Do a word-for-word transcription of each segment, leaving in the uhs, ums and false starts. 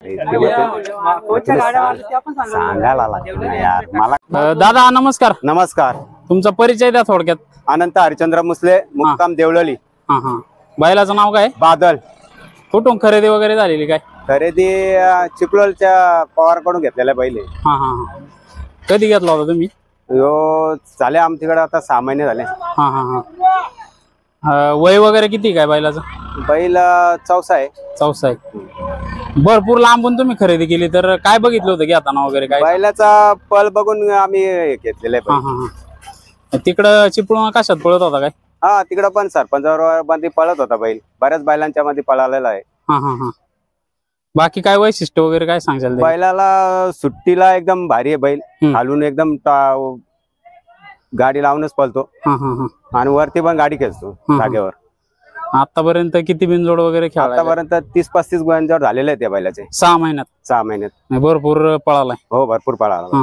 सांगायला यार मला। दादा नमस्कार। नमस्कार। तुमचा परिचय द्या थोडक्यात। अनंत हरिचंद्र मुसले, मुक्काम देवळली। हा हा बैलाचं नाव काय? बादल। कुठून खरेदी वगैरे झालेली काय? खरेदी चिपळूणच्या पवार कडून घेतलेल्या बैल आहे। हा हा कधी घेतला होता तुम्ही? यो झाले आमच्याकडे आता सहा महिने झाले। हा हा हा वय वगैरे किती काय बैलाचं? बैल चौसा आहे। चौसा आहे। भरपूर लांबून तुम्ही खरेदी केली, तर काय बघितलं होतं घेताना वगैरे काय? बैलाचा पल बघून आम्ही घेतलेला आहे। हा हा तिकडं चिपळूण कशात पळत होता काय? हा तिकडं पण सरपंचावर मध्ये पळत होता बैल, बऱ्याच बैलांच्या मध्ये पळालेला आहे। हा हा हा बाकी काय वैशिष्ट्य वगैरे काय सांगाल? बैलाला सुट्टीला एकदम भारी आहे बैल, खालून एकदम गाडी लावूनच पळतो आणि वरती पण गाडी खेचतो जागेवर। आतापर्यंत किती बिनजोड वगैरे खेळला? आतापर्यंत तीस पस्तीस बिनजोड झालेले आहेत त्या बैलाचे। सहा महिन्यात? सहा महिन्यात भरपूर पळालाय। हो भरपूर पळाला।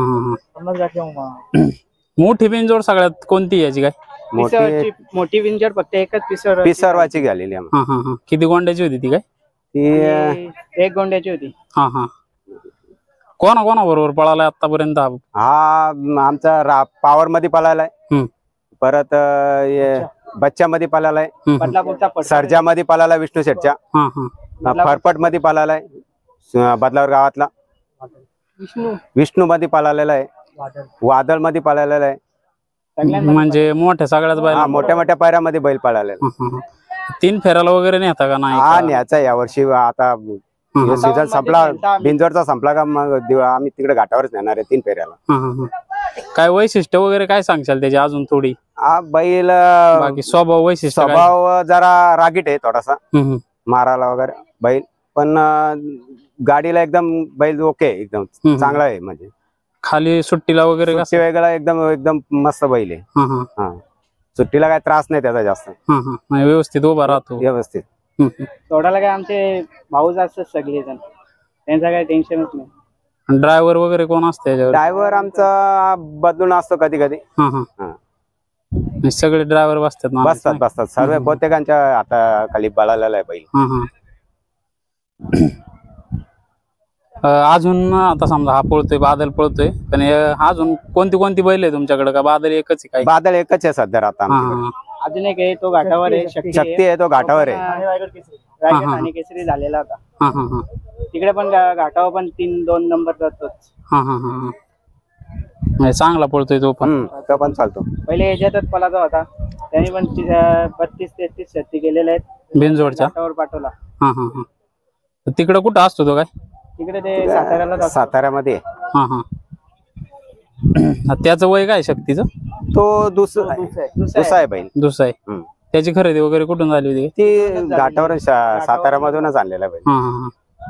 मोठी बिनजोड सगळ्यात कोणती याची काय? मोठी मोठी बिनजोड फक्त एकच पिसर पिसरवाची झालेली आहे। किती गोंड्याची होती ती काय? ती एक गोंड्याची होती। हा हा कोणा कोणा बरोबर पळालाय आतापर्यंत? हा आमचा पावर मध्ये पळालाय, परत बच्चा मध्ये पळालाय, सर्जा मध्ये पळालाय विष्णू शेटच्या, फरपट मध्ये पळालाय बदलावर गावातला, विष्णू मध्ये पळालेला आहे, वादळ मध्ये पळालेला आहे। म्हणजे मोठ्या सगळ्याच बैल, मोठ्या मोठ्या पायऱ्यामध्ये बैल पळालेला। तीन फेराला वगैरे नेता का नाही? हा न्याचा यावर्षी आता सीझन संपला, बिंजोरचा संपला का मग आम्ही तिकडे घाटावरच नेणार आहे तीन फेऱ्याला। काय वैशिष्ट्य वगैरे काय सांगशाल त्याची अजून थोडी? हा बैल बाकी स्वभाव वैशिष्ट्य? स्वभाव जरा रागीट आहे थोडासा, मारायला वगैरे बैल, पण गाडीला एकदम बैल ओके एकदम चांगला आहे। म्हणजे खाली सुट्टीला वगैरे वेगळा एकदम एकदम मस्त बैल आहे। सुट्टीला काय त्रास नाही त्याचा जास्त, व्यवस्थित उभा राहतो व्यवस्थित। सोडायला काय आमचे भाऊच असतात सगळे जण, त्यांचा काय टेन्शनच नाही। ड्रायव्हर वगैरे कोण असते? ड्रायव्हर आमचा बदलून असतो कधी कधी। सगळे ड्रायव्हर बसतात बसतात बसतात सर्व प्रत्येकांच्या हाता खाली बळालेला आहे बैल। अजून आता समजा हा पळतोय, बादल पळतोय, पण अजून कोणती कोणती बैल आहे तुमच्याकडे? का बादल एकच आहे? बादल एकच आहे सध्या आता। अजून एक आहे तो घाटावर आहे, शक्ती आहे तो घाटावर आहे, रायगड आणि केसरी झालेला होता तिकडे पण घाटावर पण तीन दोन नंबर जातोच। चांगला पळतोय तो पण, तो पण चालतो। पहिले याच्यातच पळाचा होता, त्यांनी पण बत्तीस तेहतीस शर्ती केलेल्या आहेत बिनजोडच्या पाठवला। हा हा हा तिकडे कुठं असतो तो काय? तिकडे ते साताऱ्याला, साताऱ्यामध्ये। हा हा त्याचं वय काय शक्तीचं? तो दुसरा दुसरा आहे बैल, दुसरा आहे। त्याची खरेदी वगैरे कुठून झाली होती? ती घाटावर साताऱ्यामधूनच आणलेला बैल।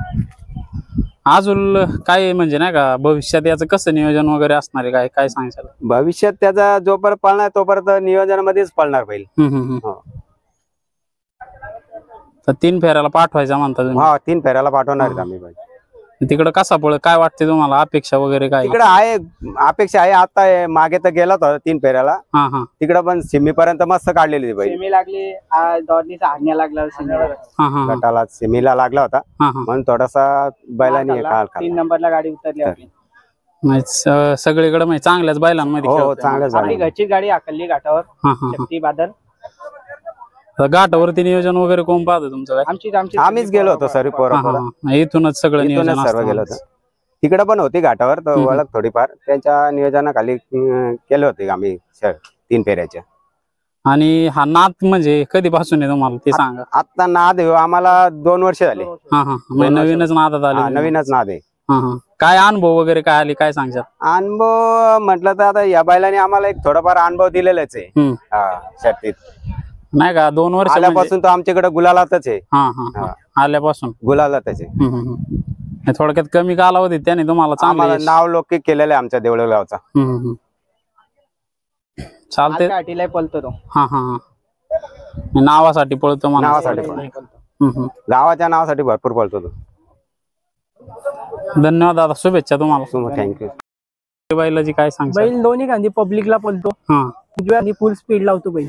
अजून काय म्हणजे नाही का भविष्यात याचं कसं नियोजन वगैरे असणार आहे? काय काय सांगाल भविष्यात? त्याचा जोपर्यंत पळणार तोपर्यंत नियोजनामध्येच पळणार बैल। तर तीन फेऱ्याला पाठवायचा म्हणता तुम्ही? हा तीन फेऱ्याला पाठवणार आम्ही बैल। तिकडे कसा पळ काय वाटते तुम्हाला? अपेक्षा वगैरे काय तिकडे आहे? अपेक्षा आहे, आता मागे तर गेला होता तीन फेऱ्याला, तिकडे पण सेमीपर्यंत मस्त काढलेली बैल। सेमी लागली, हाडण्या लागला गटाला, सेमीला लागला होता म्हणून थोडासा बैलांनी तीन नंबरला गाडी उतरली होती। सगळीकडे म्हणजे चांगल्याच बैलांमध्ये हो चांगल्याच आपली घरची गाडी आखली घाटावर, शक्ती बादल। घाटावरती नियोजन वगैरे कोण पाहतो तुमचं? आमची आम्हीच गेलो होतो सर्व पोरं, इथूनच सगळं नियोजन सर्व गेलो होतं। तिकडे पण होती घाटावर तर ओळख थोडीफार, त्यांच्या नियोजनाखाली केले होते आम्ही तीन फेऱ्याच्या। आणि हा नाद म्हणजे कधीपासून आहे तुम्हाला ते सांगा? आता नाद आहे आम्हाला दोन वर्ष झाले। हा हा नवीनच नादात आले? नवीनच नाद आहे। काय अनुभव वगैरे काय आले काय सांगशाल? अनुभव म्हटलं तर आता या बैलाने आम्हाला एक थोडाफार अनुभव दिलेलाच आहे शर्तीत, नाही का? दोन वर्ष आल्यापासून तो आमच्याकडे गुलालातच आहे। आल्यापासून गुलालातच आहे। थोडक्यात कमी कालावधीत त्याने तुम्हाला चांगलं नाव लौकिक केलेलं आहे आमच्या देवळगावचा। चालते पळतो तो। हा हा नावासाठी पळतो? नावासाठी पळतो, गावाच्या नावासाठी भरपूर पळतो तो। धन्यवाद दादा, शुभेच्छा तुम्हाला। थँक्यू। बैलाची काय सांग? बैल दोन्ही गांधी पब्लिकला पळतो, उजव्या आणि फुल स्पीड लावतो बैल।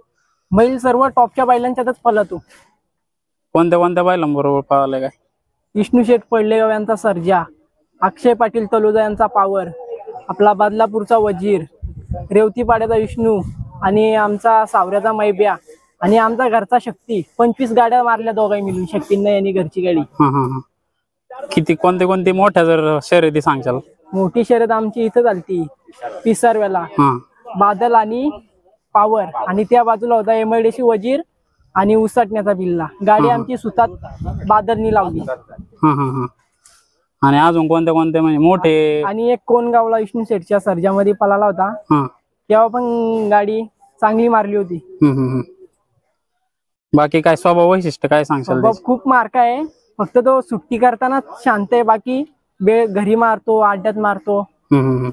बैल सर्व टॉपच्या बैलांच्यातच पळतो। कोणत्या कोणत्या बैलांबरोबर पळाले काय? विष्णू शेठ पडलेगाव यांचा सर्जा, अक्षय पाटील तलोजा यांचा पावर, आपला बदलापूरचा वजीर, रेवतीपाड्याचा विष्णू आणि आमचा सावऱ्याचा मैब्या आणि आमचा घरचा शक्ती. पंचवीस गाड्या मारल्या दोघांनी मिळून, शक्तींना यांनी घरची गाडी. हा हा हा किती कोणते कोणते मोठ्या जर शर्यती सांगशाल? मोठी शर्यत आमची इथं झालती पिसारव्याला, हा बादल आणि पावर, आणि त्या बाजूला होता एमआयडीसी वजीर आणि उसाटण्याचा बिल्ला. गाडी आमची सुतात बादलनी लावली. हा हा हा आणि अजून कोणते कोणते म्हणजे मोठे? आणि एक कोणगावला विष्णू शेठच्या सर्जामध्ये पळाला होता, हा तेव्हा पण गाडी चांगली मारली होती. हम्म हम्म हम्म. बाकी काय स्वभाव वैशिष्ट्य काय सांगशाल बाबा त्याचे? खूप मार्क आहे, फक्त तो सुट्टी करताना शांत आहे, बाकी बे घरी मारतो, अड्ड्यात मारतो. हम्म हम्म हम्म.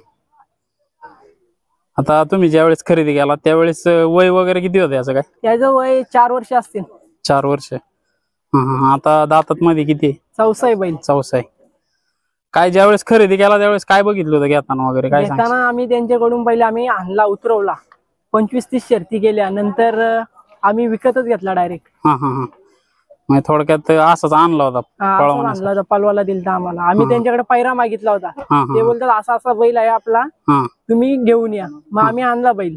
आता तुम्ही ज्यावेळेस खरेदी केला त्यावेळेस वय वगैरे किती होते असं काय? त्याचं वय चार वर्ष असतील. चार वर्ष. हा हा आता दातात मध्ये किती आहे? चौसाई बैल. चौसा आहे. काय ज्यावेळेस खरेदी केला त्यावेळेस काय बघितलं होतं घेताना वगैरे काय सांगशाल? घेताना आम्ही त्यांच्याकडून पहिले आम्ही आणला, उतरवला, पंचवीस तीस शर्ती केल्या, नंतर आम्ही विकतच घेतला डायरेक्ट. हा हा हा म्हणजे थोडक्यात असंच आणला होता पळवण्यासाठी. आणला होता, पलवाला दिलता आम्हाला. आम्ही त्यांच्याकडे पैरा मागितला होता. हा ते हा बोलतात असा असा बैल आहे आपला, हा तुम्ही घेऊन या. मग आम्ही आणला बैल.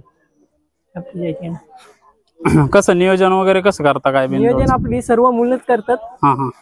कसं नियोजन वगैरे कसं करता काय बिनजोड? नियोजन आपली सर्व मुलंच करतात. हा हा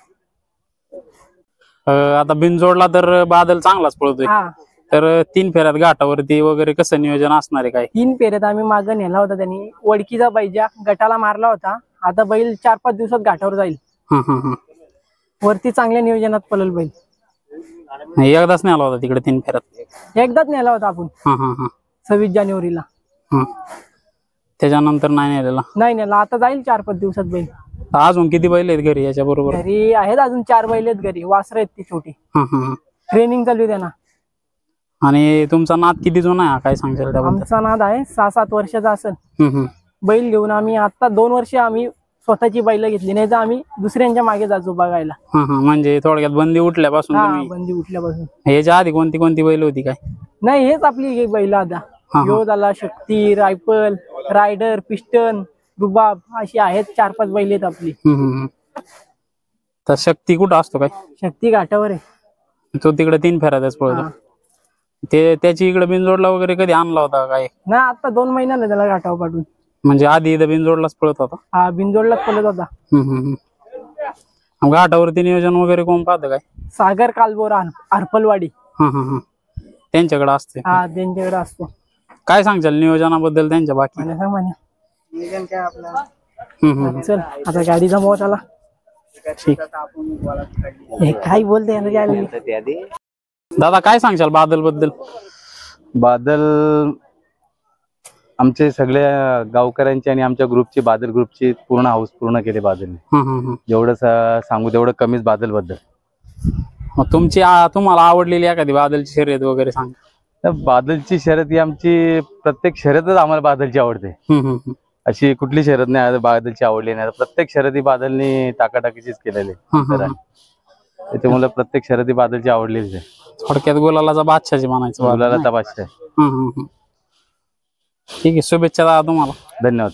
अं, आता बिनजोडला तर बादल चांगलाच पळतोय, हा तर तीन फेऱ्यात घाटावरती वगैरे कसं नियोजन असणार आहे काय? तीन पेरेत आम्ही मागं नेला होता. त्यांनी वडकीचा बैजा गटाला मारला होता. आता बैल चार पाच दिवसात घाटावर जाईल. हा हा हा वरती चांगल्या नियोजनात पळल बैल. एकदाच नाही आला होता तिकडे तीन फेऱ्यात? एकदाच नेला होता आपण हा हा हा सव्वीस जानेवारीला. हा त्याच्यानंतर नाही नेलेला? नाही नेला, आता जाईल चार पाच दिवसात बैल. अजून किती बैल आहेत घरी याच्या बरोबर? घरी आहेत अजून चार बैल आहेत घरी, वासरं आहेत ती छोटी. हा हा हा ट्रेनिंग चालू आहे त्यांना. आणि तुमचा नाद किती जुना आहे काय सांगशाल त्याबद्दल? आमचा नाद आहे सहा सात वर्षाचा असेल. हम्म हम्म बैल घेऊन आम्ही आता दोन वर्ष आम्ही स्वतःची बैल घेतली, नाही तर आम्ही दुसऱ्यांच्या मागे जातो बघायला. हा हा म्हणजे थोडक्यात बंदी उठल्यापासून हा तुम्ही? बंदी उठल्यापासून. याच्या आधी कोणती कोणती बैल होती काय? नाही हेच आपली बैल आता. हा. यो झाला, शक्ती, रायफल, रायडर, पिस्टन, रुबाब, अशी आहेत चार पाच बैल आहेत आपली. हम्म हम्म तर शक्ती कुठं असतो काय? शक्ती घाटावर आहे. तो तिकडे तीन फेऱ्यातच पळतो. हा. ते त्याची इकडे बिनजोडला वगैरे कधी आणला होता काय? ना आता दोन महिन्याला त्याला घाटावर पाठवून. म्हणजे आधी इथं बिनजोडलाच पळत होता? हा बिनजोडलाच पळत होता. हम्म हम्म हम्म. घाटावरती नियोजन वगैरे कोण पाहतं काय? सागर कालबोर, हरपलवाडी. हा हा हा त्यांच्याकडे असते. हा त्यांच्याकडे असतो. काय सांगशाल नियोजनाबद्दल त्यांच्या बाकी? म्हणे सांग म्हणे. नियोजन काय आपल्याला हम्म हम्म चल आता गाडीचा मोठ आला. ठीक. हे काय बोलते याला काय? दादा काय सांगशाल बादल बद्दल? बादल आमचे सगळ्या गावकऱ्यांची आणि आमच्या ग्रुपची, बादल ग्रुपची पूर्ण हाऊस पूर्ण केली बादलने. हम्म हम्म हम्म. जेवढं सा- सांगू तेवढं कमीच बादल बद्दल. मग तुमची आ- तुम्हाला आवडलेली एखादी बादलची शर्यत वगैरे सांग. तर बादलची शर्यत ही आमची प्रत्येक शर्यतच आम्हाला बादलची आवडते. हम्म हम्म हम्म. अशी कुठली शर्यत नाही आज बादलची आवडली नाही. प्रत्येक शर्यती बादलनी टाकाटाकीचीच केलेली हा, हा, आहे. हा. त्याच्यामुळे प्रत्येक शर्यती बादलची आवडलेलीच आहे. थोडक्यात गुलालाचा बादशाची म्हणायचं. मुलाला तपासते. हम्म हम्म हम्म. ठीक आहे शुभेच्छा दादा तुम्हाला. धन्यवाद.